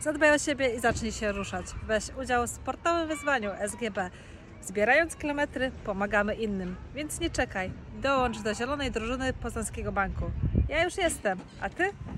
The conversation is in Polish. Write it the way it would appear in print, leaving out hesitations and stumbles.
Zadbaj o siebie i zacznij się ruszać. Weź udział w sportowym wyzwaniu SGB. Zbierając kilometry, pomagamy innym. Więc nie czekaj. Dołącz do zielonej drużyny Poznańskiego Banku. Ja już jestem, a Ty?